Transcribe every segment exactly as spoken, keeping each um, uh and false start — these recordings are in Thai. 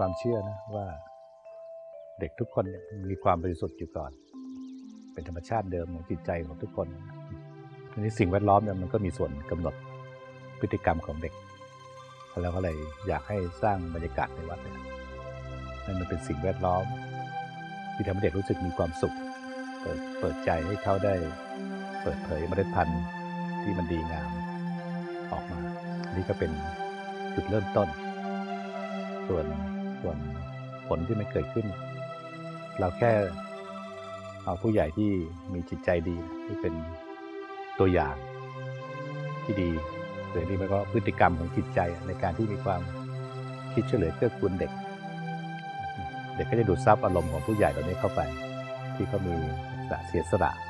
ความเชื่อนะว่าเด็กทุกคนมีความบริสุทธิ์อยู่ก่อนเป็นธรรมชาติเดิมของจิตใจของทุกคนทีนี้สิ่งแวดล้อมเนี่ยมันก็มีส่วนกำหนดพฤติกรรมของเด็กแล้วก็เลยอยากให้สร้างบรรยากาศในวัดเนี่ยให้มันเป็นสิ่งแวดล้อมที่ทำให้เด็กรู้สึกมีความสุขเปิดเปิดใจให้เขาได้เปิดเผยเมล็ดพันธุ์ที่มันดีงามออกมานี่ก็เป็นจุดเริ่มต้นส่วนส่วนผลที่มันเกิดขึ้นเราแค่เอาผู้ใหญ่ที่มีจิตใจดีที่เป็นตัวอย่างที่ดีโดยนี้มันก็พฤติกรรมของจิตใจในการที่มีความคิดช่วยเหลือเกื้อกูลเด็กเด็กก็จะดูดซับอารมณ์ของผู้ใหญ่เหล่านี้เข้าไปที่เขามีเสียสละ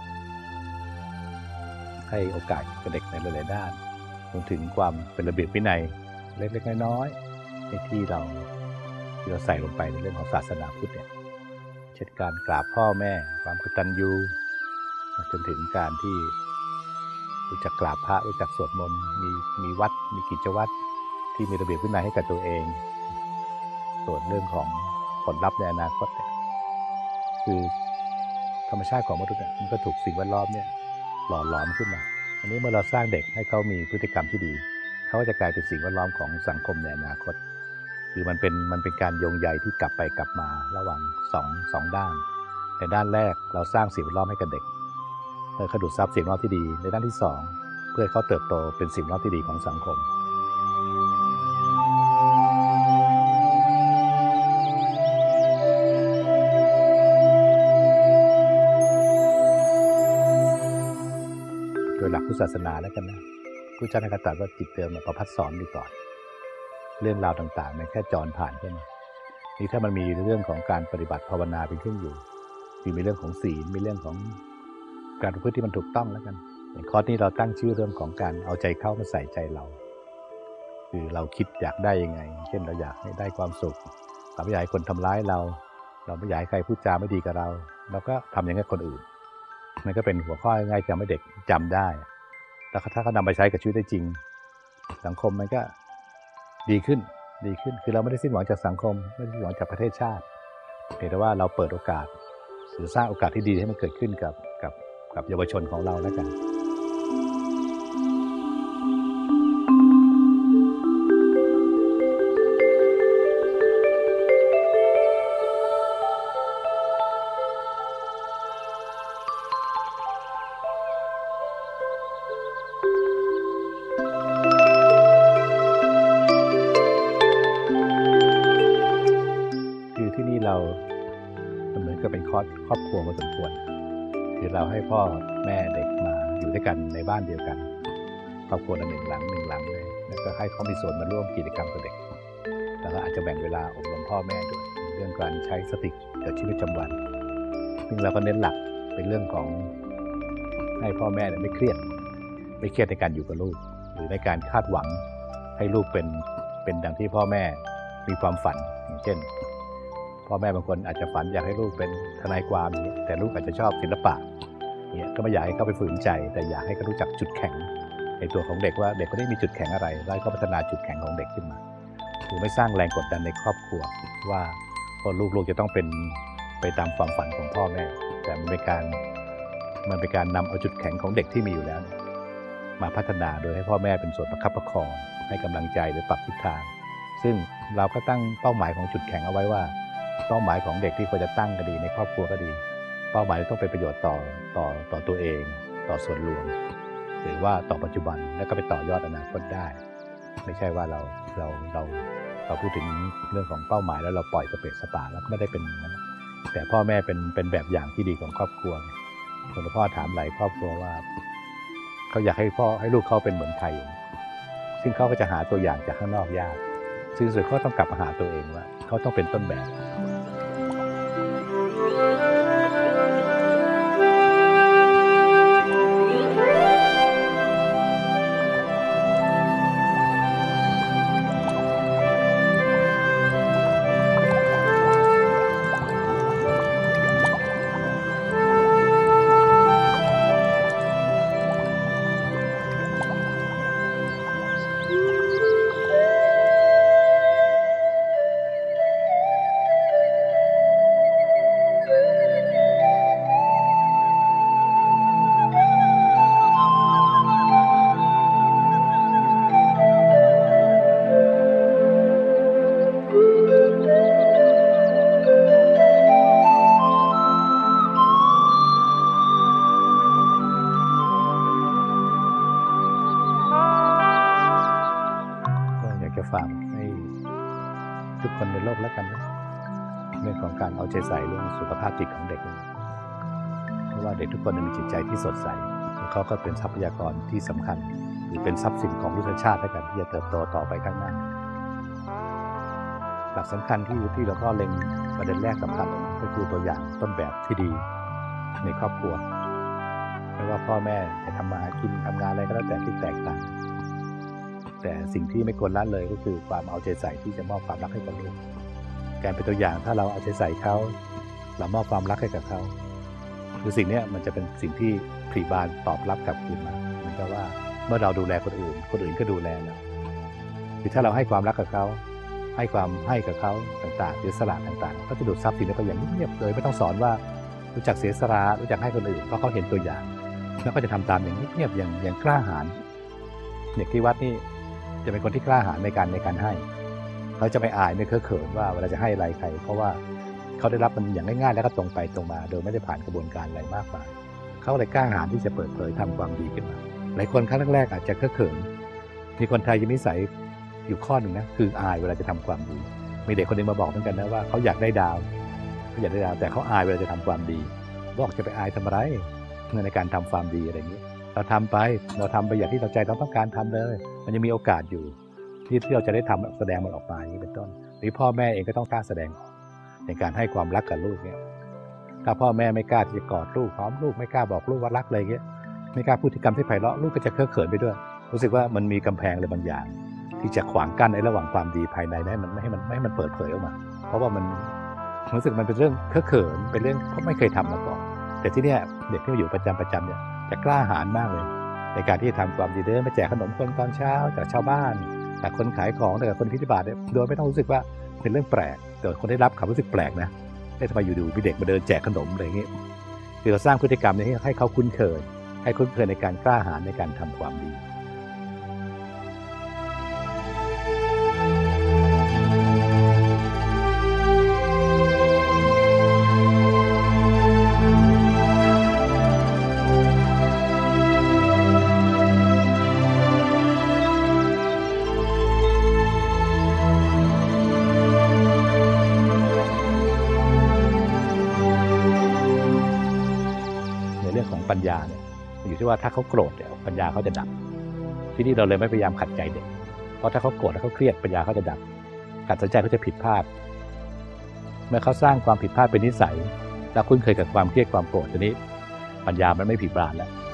ให้โอกาสกับเด็กในหลายๆด้านรวมถึงความเป็นระเบียบวินัยเล็กๆน้อยๆในที่เราที่เราใส่ลงไปในเรื่องของศาสนาพุทธเนี่ยเช่นการกราบพ่อแม่ความกตัญญูจนถึงการที่รู้จักกราบพระรู้จักสวดมนต์มีมีวัดมีกิจวัตรที่มีระเบียบวินัยให้กับตัวเองส่วนเรื่องของผลลัพธ์ในอนาคตเนี่ยคือธรรมชาติของมนุษย์เนี่ยมันก็ถูกสิ่งแวดล้อมเนี่ยหล่อหลอมขึ้นมาอันนี้เมื่อเราสร้างเด็กให้เขามีพฤติกรรมที่ดีเขาจะกลายเป็นสิ่งแวดล้อมของสังคมในอนาคตคือมันเป็นมันเป็นการโยงใยที่กลับไปกลับมาระหว่างสองสองด้านในด้านแรกเราสร้างสิ่งแวดล้อมให้กับเด็กเพื่อเขาดูดซับสิ่งแวดล้อมที่ดีในด้านที่สองเพื่อเขาเติบโตเป็นสิ่งแวดล้อมที่ดีของสังคมโดยหลักพุทธศาสนาแล้วกันนะผู้เจ้าท่านตรัสว่าจิตเดิมประภัสสรดีก่อนเรื่องราวต่างๆมันแค่จรผ่านขึ้นมานี่ถ้ามันมีเรื่องของการปฏิบัติภาวนาเป็นขึ้นอยู่มีเรื่องของศีลมีเรื่องของการประพฤติที่มันถูกต้องแล้วกันอย่างข้อนี้เราตั้งชื่อเรื่องของการเอาใจเข้ามาใส่ใจเราคือเราคิดอยากได้ยังไงเช่นเราอยากให้ได้ความสุขเราไม่อยากให้คนทำร้ายเราเราไม่อยากให้ใครพูดจาไม่ดีกับเราเราก็ทำอย่างนี้กับคนอื่นมันก็เป็นหัวข้อง่ายๆทำให้เด็กจำได้แล้วถ้าเขานำไปใช้กับชีวิตได้จริงสังคมมันก็ดีขึ้นดีขึ้นคือเราไม่ได้สิ้นหวังจากสังคมไม่ได้สิ้นหวังจากประเทศชาติเพียงแต่ว่าเราเปิดโอกาสหรือสร้างโอกาสที่ดีให้มันเกิดขึ้นกับกับกับเยาวชนของเราแล้วกันเหมือนกับเป็นครอบครอบครัวพอสมควรคือเราให้พ่อแม่เด็กมาอยู่ด้วยกันในบ้านเดียวกันครอบครัวละหนึ่งหลังหนึ่งหลังเลยแล้วก็ให้เขามีส่วนมาร่วมกิจกรรมกับเด็กแล้วก็อาจจะแบ่งเวลาอบรมพ่อแม่ด้วยเรื่องการใช้สติกับชีวิตประจำวันซึ่งเราก็เน้นหลักเป็นเรื่องของให้พ่อแม่ไม่เครียดไม่เครียดในการอยู่กับลูกหรือในการคาดหวังให้ลูกเป็นเป็นดังที่พ่อแม่มีความฝันอย่างเช่นพ่อแม่บางคนอาจจะฝันอยากให้ลูกเป็นทนายความอย่างนี้แต่ลูกอาจจะชอบศิลปะเนี่ยก็ไม่อยากให้เขาไปฝืนใจแต่อยากให้เขารู้จักจุดแข็งในตัวของเด็กว่าเด็กคนนี้มีจุดแข็งอะไรแล้วก็พัฒนาจุดแข็งของเด็กขึ้นมาคือไม่สร้างแรงกดดันในครอบครัวว่าพอลูกๆจะต้องเป็นไปตามความฝันของพ่อแม่แต่มันเป็นการมันเป็นการนำเอาจุดแข็งของเด็กที่มีอยู่แล้วมาพัฒนาโดยให้พ่อแม่เป็นส่วนประคับประคองให้กำลังใจหรือปรับทิศทางซึ่งเราก็ตั้งเป้าหมายของจุดแข็งเอาไว้ว่าเป้าหมายของเด็กที่ควรจะตั้งก็ดีในครอบครัวก็ดีเป้าหมายต้องเป็นประโยชน์ต่อต่อต่อตัวเองต่อส่วนรวมหรือว่าต่อปัจจุบันแล้วก็ไปต่อยอดอนาคตได้ไม่ใช่ว่าเราเราเราเราพูดถึงเรื่องของเป้าหมายแล้วเราปล่อยสเปซสปาแล้วก็ไม่ได้เป็นอย่างนั้นแต่พ่อแม่เป็นเป็นแบบอย่างที่ดีของครอบครัวคนพ่อถามหลายครอบครัวว่าเขาอยากให้พ่อให้ลูกเขาเป็นเหมือนใครซึ่งเขาก็จะหาตัวอย่างจากข้างนอกยากซึ่งสุดเขาต้องกลับมาหาตัวเองว่าเขาต้องเป็นต้นแบบทุกคนในโลกแล้วกันนะเรื่องของการเอาใจใส่เรื่องสุขภาพจิตของเด็กเพราะว่าเด็กทุกคนมีจิตใจที่สดใสเขาก็เป็นทรัพยากรที่สำคัญหรือเป็นทรัพย์สินของมนุษยชาติแล้วกันที่จะเติบโตต่อไปข้างหน้าหลักสำคัญที่ที่เราก็เล็งประเด็นแรกสำคัญก็คือตัวอย่างต้นแบบที่ดีในครอบครัวไม่ว่าพ่อแม่จะทำมาหากินทำงานอะไรก็แล้วแต่ที่แตกต่างแต่สิ่งที่ไม่ควรละเลยก็คือความเอาใจใส่ที่จะมอบความรักให้กับลูกการเป็นตัวอย่างถ้าเราเอาใจใส่เขาเรามอบความรักให้กับเขาคือสิ่งนี้มันจะเป็นสิ่งที่ผลิบานตอบรับกลับคืนมาเหมือนกับว่าเมื่อเราดูแลคนอื่นคนอื่นก็ดูแลเราคือถ้าเราให้ความรักกับเขาให้ความให้กับเขาต่างๆเสียสละต่างๆก็จะดูดซับสิ่งนี้ไปอย่างเงียบๆเลยไม่ต้องสอนว่ารู้จักเสียสละรู้จักให้คนอื่นเพราะเขาเห็นตัวอย่างแล้วก็จะทำตามอย่างเงียบๆอย่างอย่างกล้าหาญเด็กที่วัดนี่จะเป็นคนที่กล้าหาญในการในการให้เขาจะไม่อายไม่เคอะเขินว่าเวลาจะให้อะไรใครเพราะว่าเขาได้รับมันอย่างง่ายๆแล้วก็ตรงไปตรงมาโดยไม่ได้ผ่านกระบวนการอะไรมากมายเขาเลยกล้าหาญที่จะเปิดเผยทำความดีขึ้นมาหลายคนครั้งแรกๆอาจจะเคอะเขินมีคนไทยจะนิสัยอยู่ข้อหนึ่งนะคืออายเวลาจะทำความดีมีเด็กคนนึงมาบอกเหมือนกันนะว่าเขาอยากได้ดาวเขาอยากได้ดาวแต่เขาอายเวลาจะทำความดีบอกจะไปอายทำอะไรในการทำความดีอะไรอย่างนี้เราทำไปเราทำไปอย่างที่เราใจเราต้องการทำเลยมันยังมีโอกาสอยู่ที่ที่เราจะได้ทำแสดงมันออกมาอย่างนี้เป็นต้นหรือพ่อแม่เองก็ต้องกล้าแสดงออกในการให้ความรักกับลูกเนี่ยถ้าพ่อแม่ไม่กล้าที่จะกอดลูกพร้อมลูกไม่กล้าบอกลูกว่ารักอะไรเงี้ยไม่กล้าพูดพฤติกรรมที่ไพเราะลูกก็จะเคอะเขินไปด้วยรู้สึกว่ามันมีกำแพงอะไรบางอย่างที่จะขวางกั้นในระหว่างความดีภายในให้มันไม่ให้มันไม่ให้มันเปิดเผยออกมาเพราะว่ามันรู้สึกมันเป็นเรื่องเคอะเขินเป็นเรื่องเขาไม่เคยทำมาก่อนแต่ที่เนี่ยเด็กที่มาอยู่ประจำประจำเนี่ยจะกล้าหาญมากเลยในการที่จะทำความดีเดินมาแจกขนมคนตอนเช้าจากชาวบ้านจากคนขายของจากคนพิธีบาตเนี่ยโดยไม่ต้องรู้สึกว่าเป็นเรื่องแปลกแต่คนได้รับความรู้สึกแปลกนะได้ทำไมอยู่ๆมีเด็กมาเดินแจกขนมอะไรอย่างนี้คือเราสร้างพฤติกรรมนี้ให้เขาคุ้นเคยให้คุ้นเคยในการกล้าหาญในการทำความดีปัญญาเนี่ยอยู่ที่ว่าถ้าเขาโกรธเนี่ยปัญญาเขาจะดับที่นี่เราเลยไม่พยายามขัดใจเด็กเพราะถ้าเขาโกรธแล้วเขาเครียดปัญญาเขาจะดับการตัดสินใจเขาจะผิดพลาดเมื่อเขาสร้างความผิดพลาดเป็นนิสัยแล้วคุ้นเคยกับความเครียดความโกรธทีนี้ปัญญามันไม่ผิดพลาดแล้ว